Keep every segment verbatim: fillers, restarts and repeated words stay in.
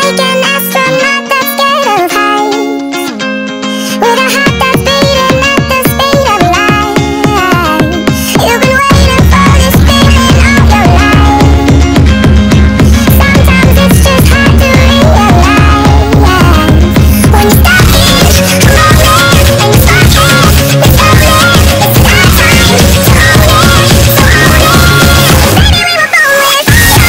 Like an astronaut that's scared of heights, with a heart that's beating at the speed of light. You've been waiting for this feeling all your life. Sometimes it's just hard to realize when you stop it, a moment, and you start it, it's over, it's not time to hold it, so hold it. Baby, we were born with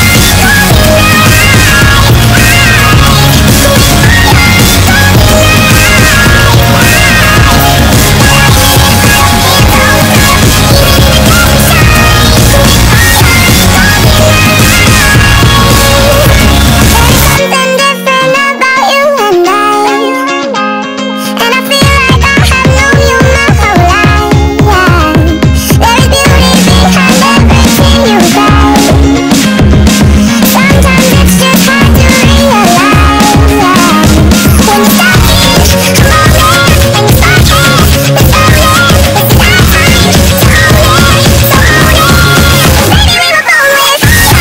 something different about you and I, and I feel like I have known you my whole life. There is beauty behind everything you say. Sometimes it's just hard to realize when you stop it, a moment, and you start it, it's over, it's not time to hold it, so hold it. Baby, we were born with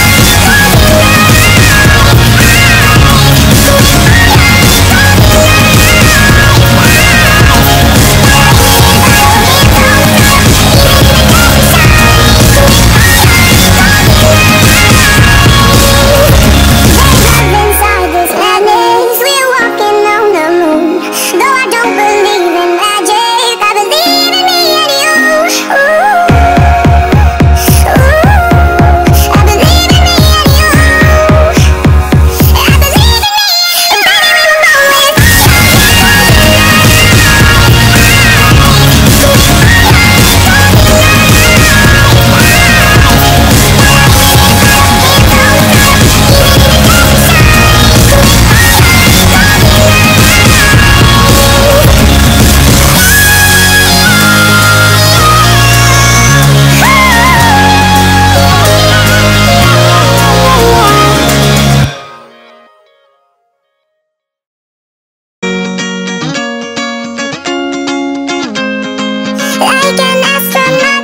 inside this madness. We're walking on the moon. Though I don't believe in magic, I believe in me and you. Ooh, ooh, I believe in me and you. I believe in me, and baby, we were born with like an astronaut